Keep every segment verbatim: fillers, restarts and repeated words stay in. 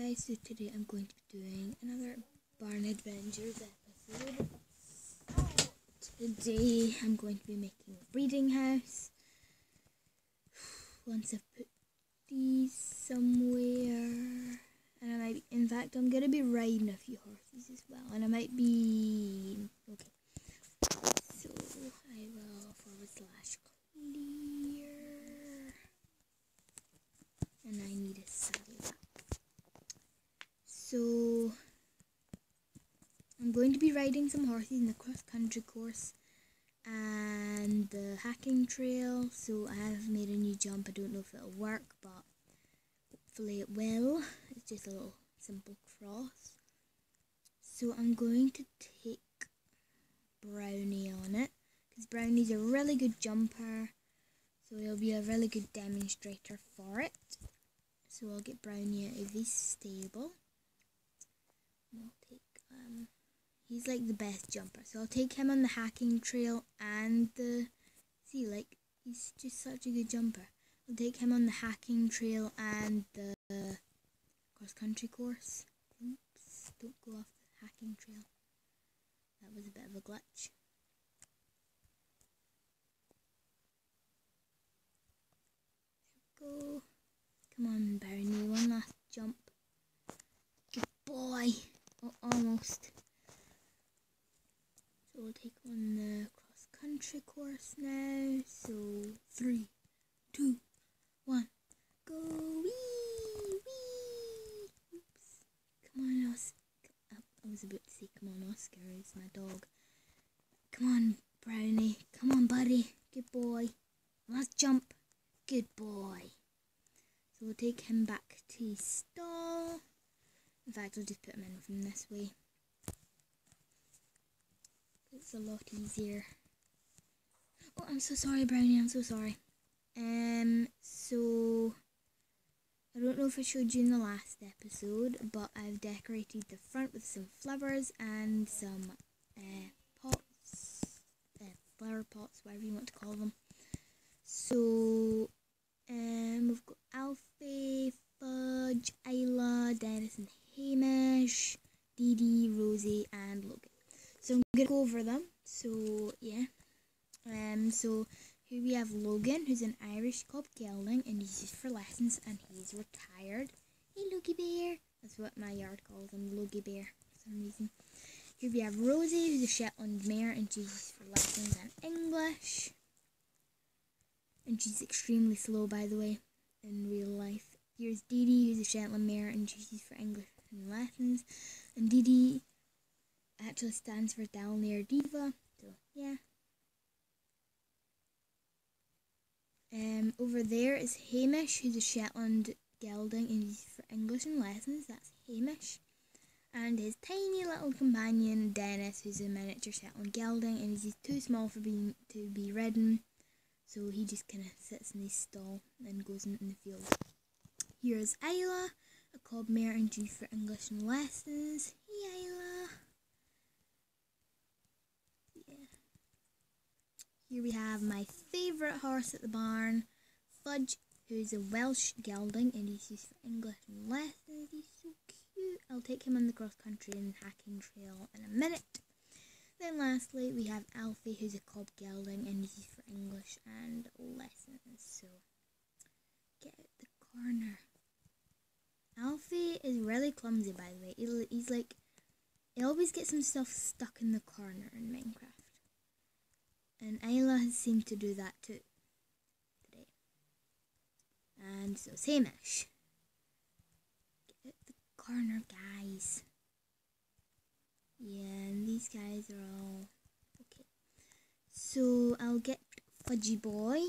guys, so today I'm going to be doing another Barn Adventures episode. Today I'm going to be making a breeding house. Once I've put these somewhere, and I might, in fact I'm going to be riding a few horses as well, and I might be, okay, so I will forward slash clear, and I need a saddle. So, I'm going to be riding some horses in the cross-country course and the hacking trail. So I have made a new jump. I don't know if it'll work, but hopefully it will. It's just a little simple cross. So I'm going to take Brownie on it, because Brownie's a really good jumper. So he'll be a really good demonstrator for it. So I'll get Brownie out of his stable. I'll take, um, he's like the best jumper, so I'll take him on the hacking trail and the, see, like, he's just such a good jumper. I'll take him on the hacking trail and the cross-country course. Oops, don't go off the hacking trail. That was a bit of a glitch. There we go. Come on, Barney, one last jump. Good boy. Oh, almost. So we'll take on the cross-country course now. So, three, two, one, go! Wee! Wee! Oops. Come on, Oscar. I was about to say, come on, Oscar. It's my dog. Come on, Brownie. Come on, buddy. Good boy. Last jump. Good boy. So we'll take him back to his stall. In fact, I'll just put him in from this way. It's a lot easier. Oh, I'm so sorry, Brownie. I'm so sorry. Um, so I don't know if I showed you in the last episode, but I've decorated the front with some flowers and some uh, pots, uh, flower pots, whatever you want to call them. So um, we've got Alfie, Fudge, Isla, Dennis and Hamish, Dee Dee, Rosie and Logan. So I'm going to go over them. So yeah. Um. So here we have Logan, who's an Irish cob gelding and he's used for lessons and he's retired. Hey Logie Bear. That's what my yard calls him, Logie Bear, for some reason. Here we have Rosie, who's a Shetland mare and she's used for lessons and English. And she's extremely slow, by the way, in real life. Here's Dee Dee, who's a Shetland mare, and she's used for English and lessons. And Dee Dee actually stands for Dalmere Diva, so yeah. Um, over there is Hamish, who's a Shetland gelding, and he's for English and lessons. That's Hamish. And his tiny little companion, Dennis, who's a miniature Shetland gelding, and he's too small for being to be ridden. So he just kind of sits in his stall and goes in, in the field. Here's Isla, a cob mare and due for English and lessons. Hey Isla. Yeah. Here we have my favourite horse at the barn, Fudge, who's a Welsh gelding and he's used for English and lessons. He's so cute. I'll take him on the cross country and hacking trail in a minute. Then lastly, we have Alfie, who's a cob gelding and he's used for English and lessons. So, get out the corner. Alfie is really clumsy, by the way. He, he's like, he always gets himself stuck in the corner in Minecraft. And Isla has seemed to do that too today. And so, Hamish. Get out the corner, guys. Yeah, and these guys are all okay. So I'll get Fudgy Boy.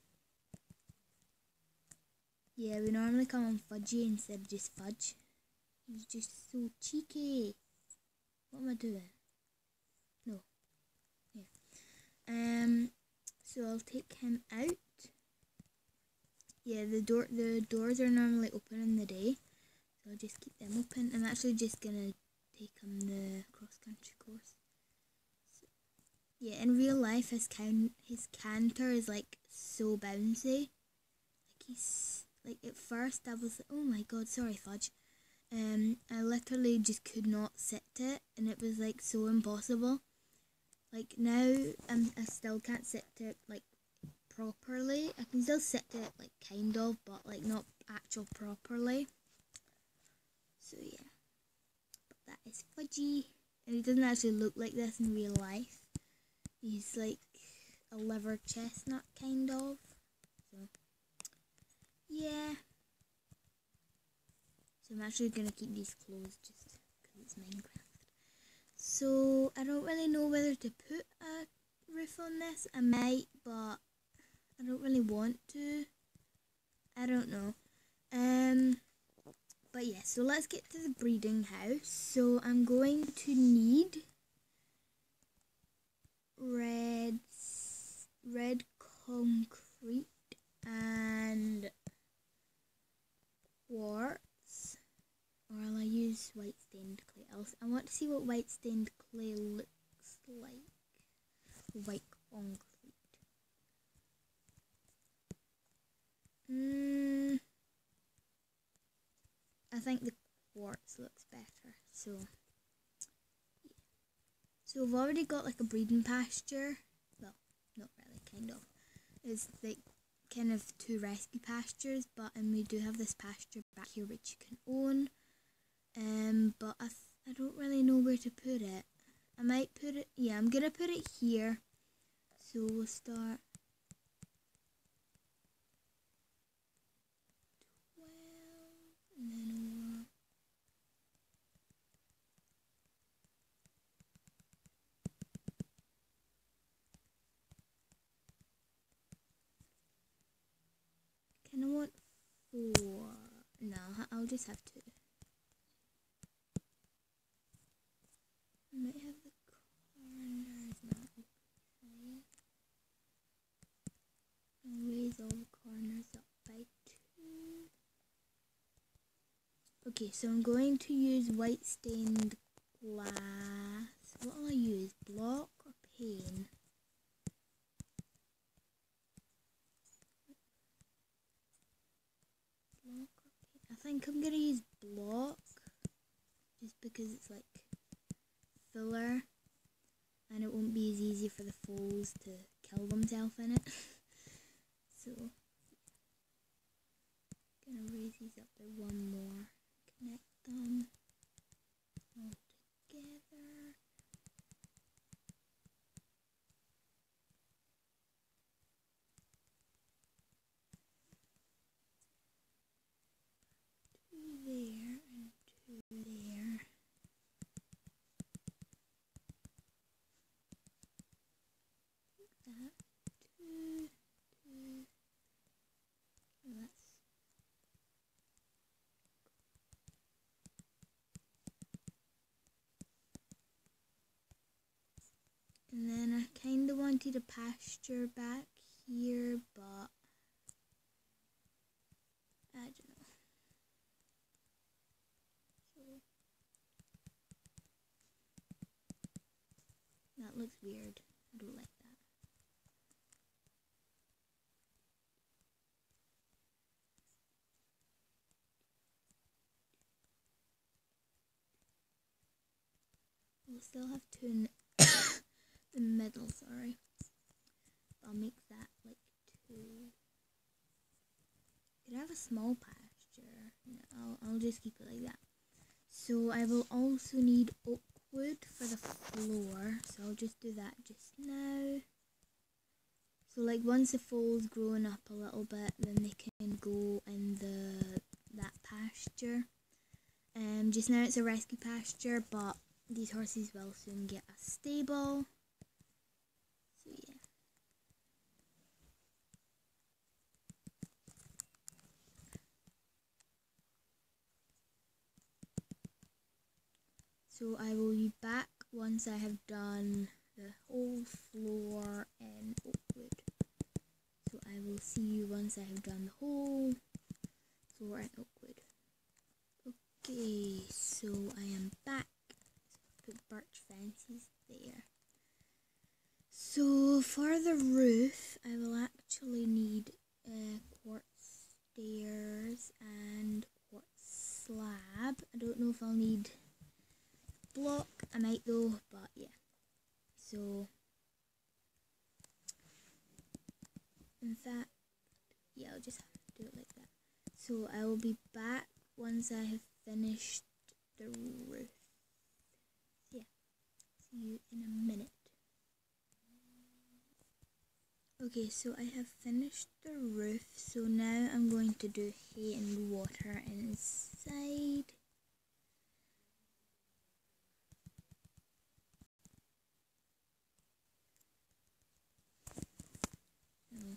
Yeah, we normally call him Fudgy instead of just Fudge. He's just so cheeky. What am I doing? No. Yeah. Um. So I'll take him out. Yeah, the door the doors are normally open in the day, so I'll just keep them open. I'm actually just gonna take him the cross-country course. So, yeah, in real life, his can his canter is like so bouncy. Like he's like at first I was like, oh my god, sorry Fudge. Um, I literally just could not sit it, and it was like so impossible. Like now, I'm, I still can't sit it like properly. I can still sit it like kind of, but like not actual properly. So yeah, but that is Fudgy, and he doesn't actually look like this in real life. He's like a liver chestnut kind of. So yeah. So I'm actually gonna keep these closed just because it's Minecraft. So I don't really know whether to put a roof on this. I might, but I don't really want to. I don't know. Um, but yeah, so let's get to the breeding house. So I'm going to need red, red concrete and quartz. Or will I use white stained clay? I'll, I want to see what white stained clay looks like. White concrete. Mm, I think the quartz looks better. So, yeah. So I've already got like a breeding pasture. Well, not really, kind of. It's like kind of two rescue pastures, but and we do have this pasture back here which you can own. Um, but I, th I don't really know where to put it. I might put it, yeah, I'm gonna put it here. So we'll start twelve, and then over. Kind of want four. No, I'll just have two. I might have the corners not okay. I'll raise all the corners up by two. Okay, so I'm going to use white stained glass. What will I use? Block or pane? Block or pane? I think I'm gonna use block just because it's like filler and it won't be as easy for the foals to kill themselves in it. So gonna raise these up by one more, connect them all together. Two there and two there. Like that. Two, two. Oh, that's and then I kind of wanted a pasture back here, but I don't know. So that looks weird. I don't like that. We'll still have two in the middle, sorry. I'll make that like two. Could I have a small pasture? No, I'll, I'll just keep it like that. So I will also need oak wood for the floor. So I'll just do that just now. So like once the foal's grown up a little bit, then they can go in the that pasture. Um, just now it's a rescue pasture, but these horses will soon get a stable. So yeah. So I will be back once I have done the whole floor in oak wood. So I will see you once I have done the whole floor in oak wood. Okay, so I am back. Put birch fences there. So for the roof, I will actually need uh, quartz stairs and quartz slab. slab. I don't know if I'll need block. I might though, but yeah. So, in fact, yeah, I'll just have to do it like that. So I will be back once I have finished the roof. Yeah, see you in a minute. Okay, so I have finished the roof, so now I'm going to do hay and water inside. No.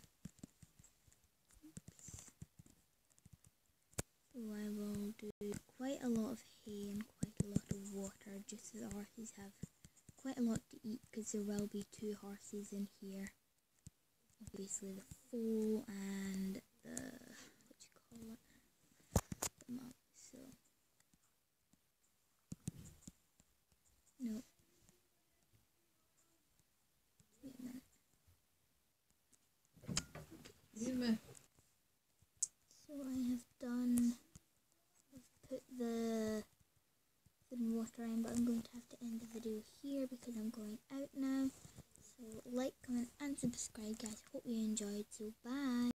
So I will do quite a lot of hay and quite a lot of water, just so the horses have quite a lot to eat, because there will be two horses in here. Obviously the foal and the, what you call it, the mum. So, no, wait a minute. Okay, so, so I have done, I've put the food and water in, but I'm going to have to end the video here because I'm going out now. So like, comment and subscribe guys. Hope you enjoyed. So bye.